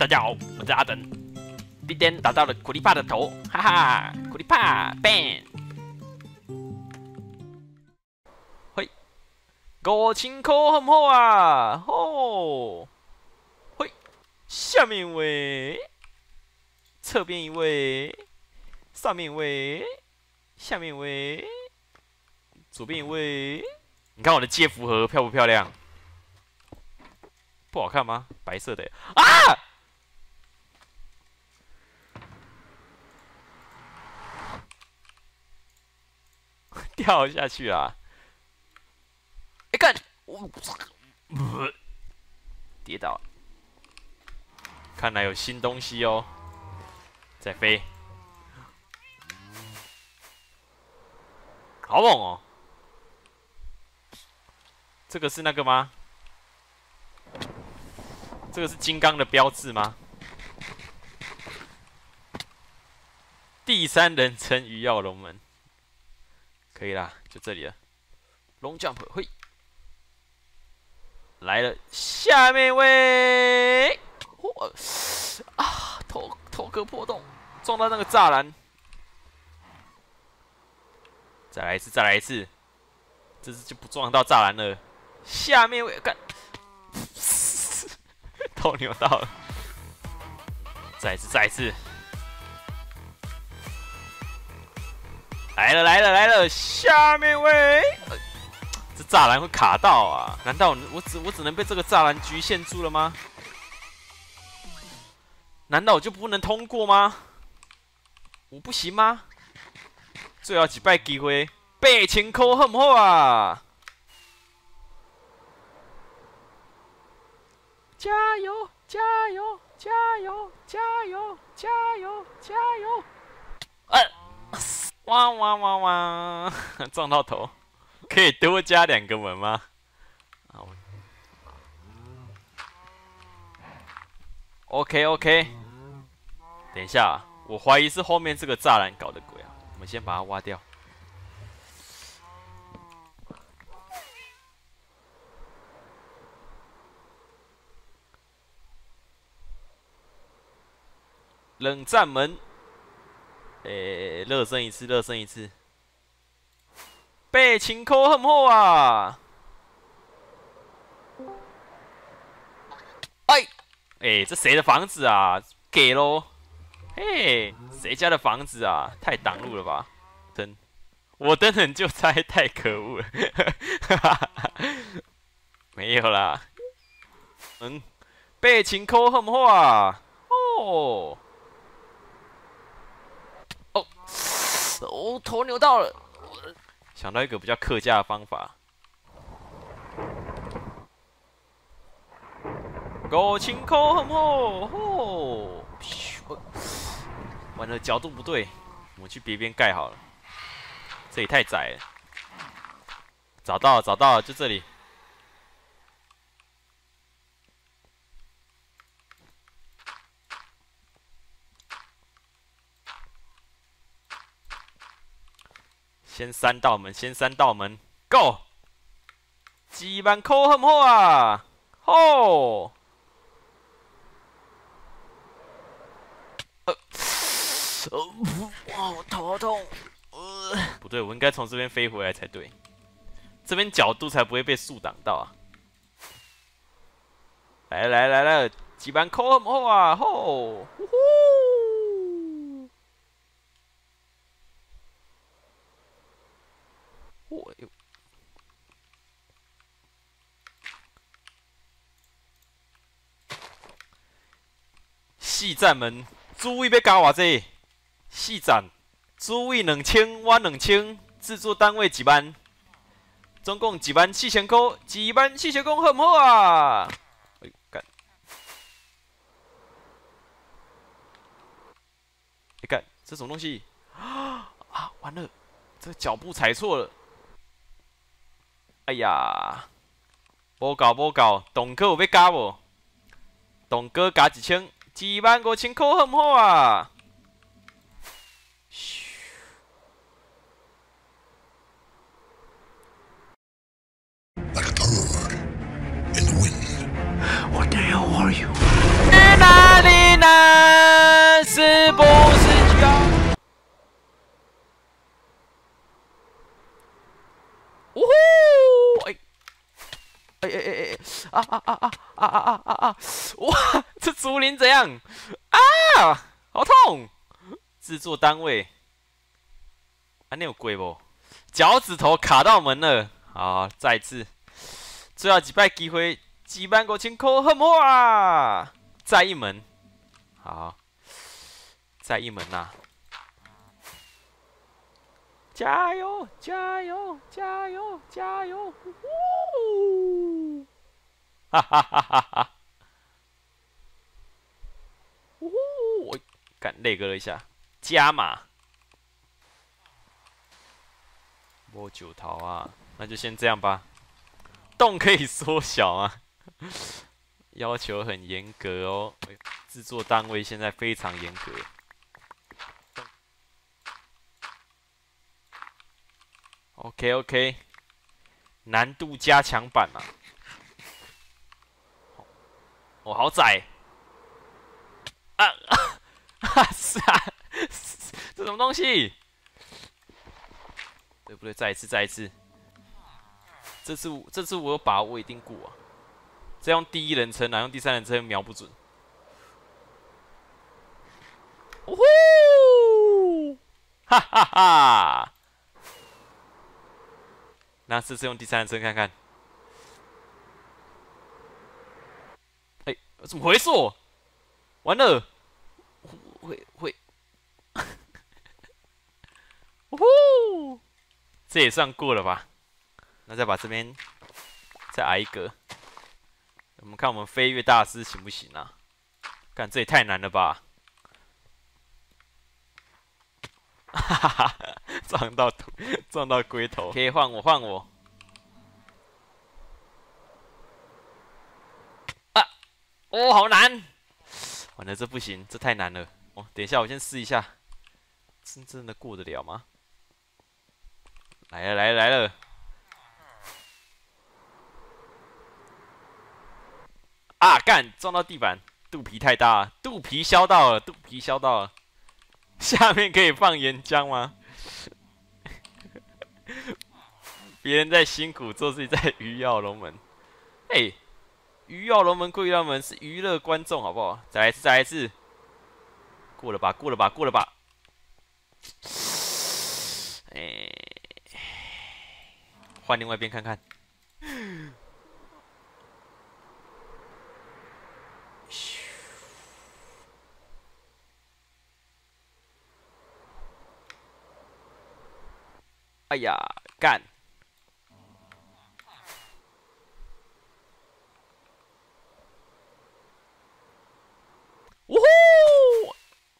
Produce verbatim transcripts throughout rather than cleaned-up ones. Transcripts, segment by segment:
大家好，我是阿登。今天打到了苦力怕的头，哈哈，苦力怕 ，bang！ 嘿，五千块好唔好啊？吼，嘿，下面一位，侧边一位，上面一位，下面一位，左边一位。你看我的接符盒漂不漂亮？不好看吗？白色的啊！掉下去啦！哎，看我跌倒，看来有新东西哦，在飞，好猛哦！这个是那个吗？这个是金刚的标志吗？第三人称鱼跃龙门，可以啦，就这里了。龙 jump 嘿，来了，下面一位，我啊，头头壳破洞，撞到那个栅栏。再来一次，再来一次，这次就不撞到栅栏了。下面一位，干。头扭到了，再一次，再一次，来了，来了，来了！下面位，呃、这栅栏会卡到啊？难道我只我只能被这个栅栏局限住了吗？难道我就不能通过吗？我不行吗？最后几摆机会，八千块好唔好啊？加油！加油！加油！加油！加油！加油！啊！哇哇哇哇！撞到头，可以多加两个门吗？好 ，OK OK。等一下，我怀疑是后面这个栅栏搞的鬼啊！我们先把它挖掉。冷战门，诶、欸，热身一次，热身一次。八千块好唔好啊？哎，哎、欸，这谁的房子啊？给咯！嘿，谁家的房子啊？太挡路了吧！灯，我灯很就猜，太可恶了。没有啦。嗯，八千块好唔好啊？哦。哦，我头扭到了。想到一个比较客家的方法。五千块好唔好？哦，完了，角度不对，我们去别边盖好了。这里太窄了。找到了，找到了，就这里。先三道门，先三道门 ，Go！ 几万块好唔好啊？吼！呃，哇，我头好痛。呃，不对，我应该从这边飞回来才对，这边角度才不会被树挡到啊。来来来来，几万块好唔好啊？吼！呼呼！哦哟！四站门，注意要加偌济？四站，注意两千，我两千，制作单位一万，总共一万四千块，一万四千块好唔好啊？哎，干！哎干，这什么东西？啊啊！完了，这个脚步踩错了。哎呀，无够无够，栋哥有要加无？栋哥加一千，一万五千块好唔好啊？嘘。 Like a bird in the wind. What the hell are you? 去哪里？ 啊啊啊啊啊啊啊！哇，这竹林怎样？啊，好痛！制作单位，啊，你有鬼不？脚趾头卡到门了。好，再一次，最后几摆机会，几万五千块，很好啊！再一门，好，再一门呐、啊！加油！加油！加油！加油！呜！哈哈哈哈哈！呜！我敢那个了一下，加码。摸九桃啊，那就先这样吧。洞可以缩小啊，要求很严格哦。制作单位现在非常严格。OK OK， 难度加强版啊！哦，好窄啊！哈是啊，这什么东西？对不对？再一次，再一次。这次，这次我有把握一定过啊！这用第一人称啊，用第三人称瞄不准。呜呼！哈哈哈！那这次用第三人称看看。哎、欸，怎么回溯？完了！会会，呜呼！这也算过了吧？那再把这边再挨一个，我们看我们飞跃大师行不行啊？干，这也太难了吧！哈哈哈，撞到头，撞到龟头。可以换我，换我。啊！哦，好难！完了，这不行，这太难了。哦，等一下，我先试一下，真正的过得了吗？来了，来了，来了！啊，干，撞到地板，肚皮太大了，肚皮削到了，肚皮削到了。下面可以放岩浆吗？别人在辛苦做自己在鱼跃龙门。哎、欸，鱼跃龙门归鱼跃龙门是娱乐观众，好不好？再来一次，再来一次。过了吧，过了吧，过了吧。哎、欸，换另外一边看看。哎呀，干！呜呼！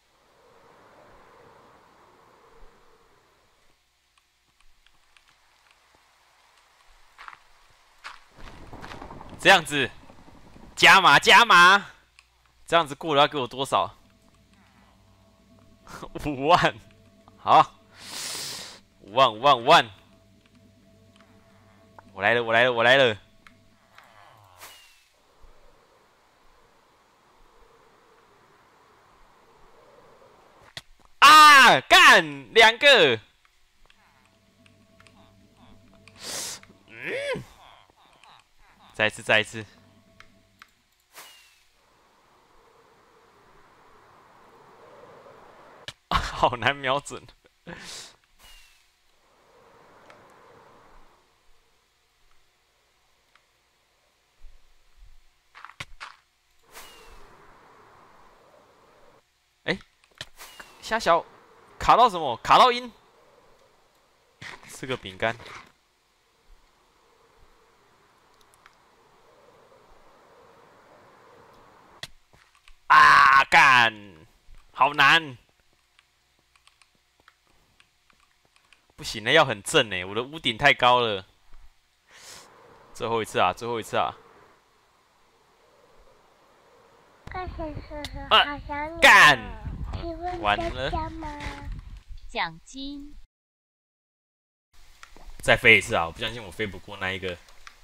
这样子，加码加码，这样子过了要给我多少？五万，好，五万五万五万，我来了我来了我来了！啊，干两个！嗯，再一次再一次。好难瞄准。哎，虾小卡到什么？卡到音。吃个饼干。啊，干，好难。不行了，要很正哎，我的屋顶太高了。最后一次啊，最后一次啊！啊，干！完了。 奖金。 再飞一次啊！我不相信我飞不过那一个。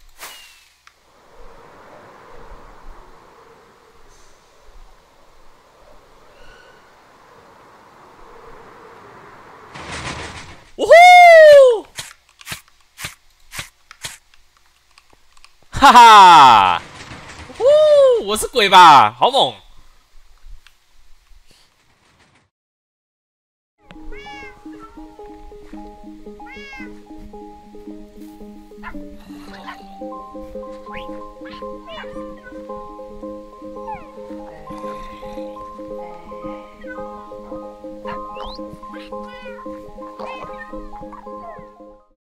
呜呼！哈哈！ 我是鬼吧？好猛！